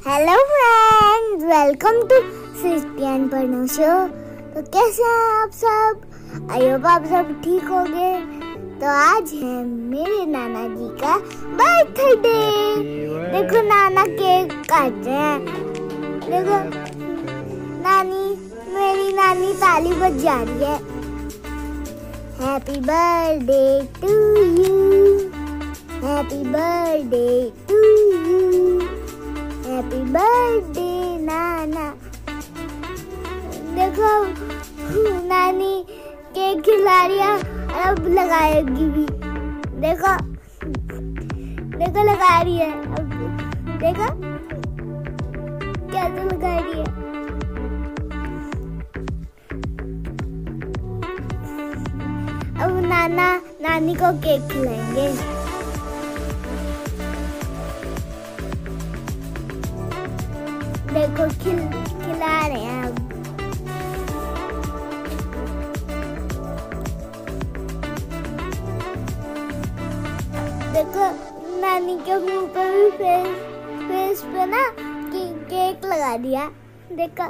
Hello friends, welcome to Srishti and pranav show. तो कैसे हैं आप सब? आई होप आप सब ठीक होंगे। तो आज है मेरे नाना जी का बर्थडे। देखो नाना केक काट रहे हैं। देखो मेरी नानी ताली बजा रही है। Happy birthday to you, happy birthday to you, happy birthday नाना। देखो नानी केक खिला रही है और अब लगाएगी भी। देखो देखो लगा रही है। अब देखो कैसे लगा रही है। अब नानी को केक खिलाएंगे। देखो खिला रहे हैं। अब देखो नानी के मुंह पर भी फेस पे ना केक लगा दिया। देखो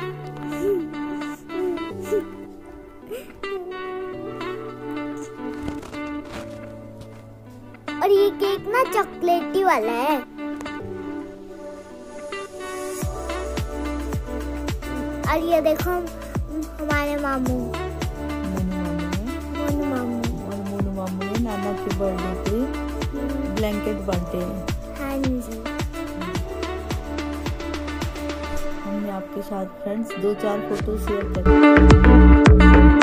और ये केक ना चॉकलेटी वाला है। और ये देखो हमारे मामू मोनू मामू ने नाना के बर्थडे पे ब्लैंकेट बांटे हैं। हाँ जी। हमने आपके साथ फ्रेंड्स 2-4 फोटो शेयर करें।